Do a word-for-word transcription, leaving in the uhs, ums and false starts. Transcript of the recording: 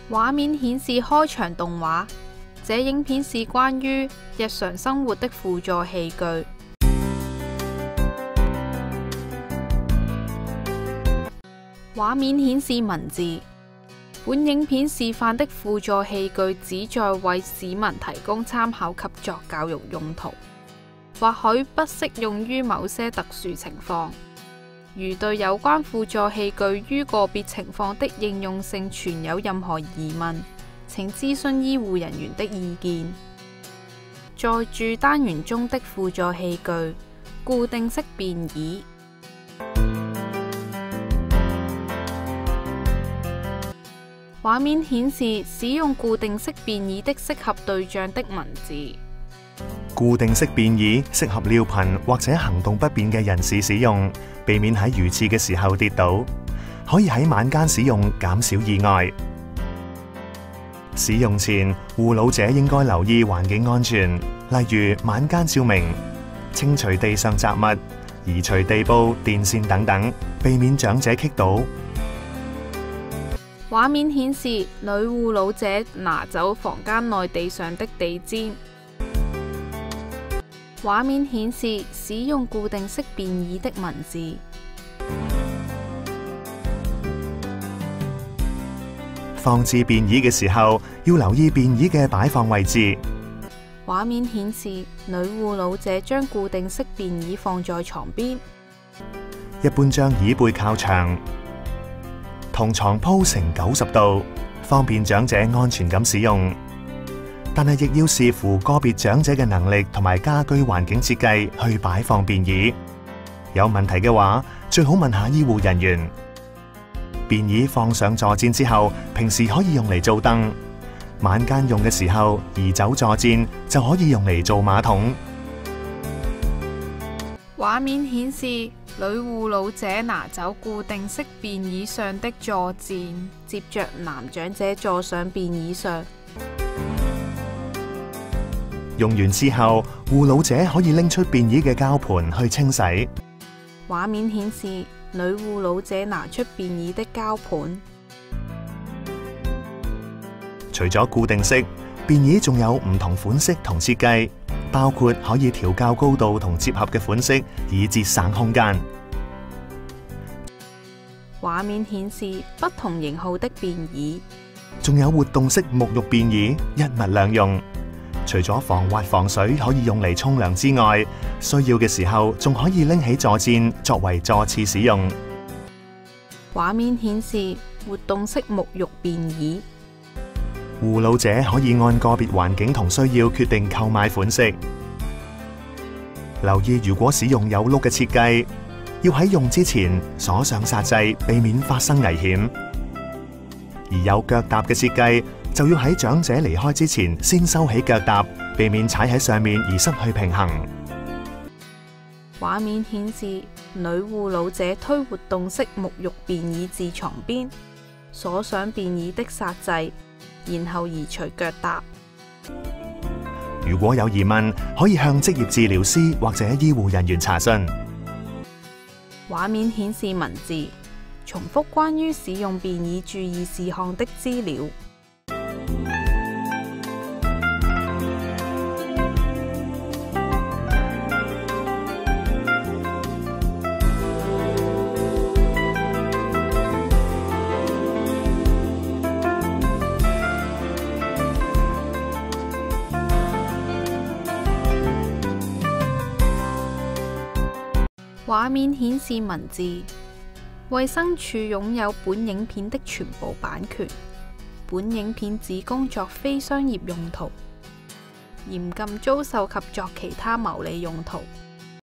畫面顯示開場動畫，這影片是關於日常生活的輔助器具。畫面顯示文字。本影片示範的輔助器具旨在為市民提供參考及作教育用途，或許不適用於某些特殊情況。如對有關輔助器具於個別情況的應用性存有任何疑問，請諮詢醫護人員的意見。在住單元中的輔助器具，固定式便椅。畫面顯示使用固定式便椅的適合對象的文字。 固定式便椅適合尿頻或者行動不便嘅人士使用，避免喺如廁嘅時候跌倒。可以喺晚間使用，減少意外。使用前，護老者應該留意環境安全，例如晚間照明、清除地上雜物、移除地布、電線等等，避免長者棘倒。 畫面顯示女護老者拿走房間內地上的地氈。畫面顯示使用固定式便椅的文字。 放置便椅嘅時候，要留意便椅嘅擺放位置。 畫面顯示女護老者將固定式便椅放在床邊。 一般將椅背靠牆，同床鋪成九十度，方便長者安全咁使用。但係亦要視乎個別長者嘅能力同埋家居環境設計去擺放便椅。有問題嘅話，最好問下醫護人員。便椅放上坐墊之後，平時可以用嚟做凳，晚間用嘅時候移走坐墊就可以用嚟做馬桶。 畫面顯示女護老者拿走固定式便椅上的坐墊，接着男長者坐上便椅上。 用完之後，護老者可以拎出便椅嘅膠盤去清洗。 畫面顯示女護老者拿出便椅的膠盤。 除咗固定式，便椅仲有唔同款式同設計，包括可以調校高度同接合嘅款式，以節省空間。 畫面顯示不同型號的便椅， 仲有活動式沐浴便椅，一物兩用。除咗防滑防水可以用嚟沖涼之外，需要嘅時候仲可以拎起坐墊作為坐廁使用。 畫面顯示活動式沐浴便椅。 護老者可以按個別環境同需要決定購買款式。留意如果使用有轆嘅設計，要喺用之前鎖上煞掣，避免發生危險。而有腳踏嘅設計，就要喺長者離開之前先收起腳踏，避免踩喺上面而失去平衡。 畫面顯示女護老者推活動式沐浴便椅至床邊，鎖上便椅的煞掣，然後移除腳踏。 如果有疑問，可以向職業治療師或者醫護人員查詢。 畫面顯示文字，重複關於使用便椅注意事項的資料。畫面顯示文字，衛生署擁有本影片的全部版權，本影片只供作非商業用途，嚴禁租售及作其他牟利用途。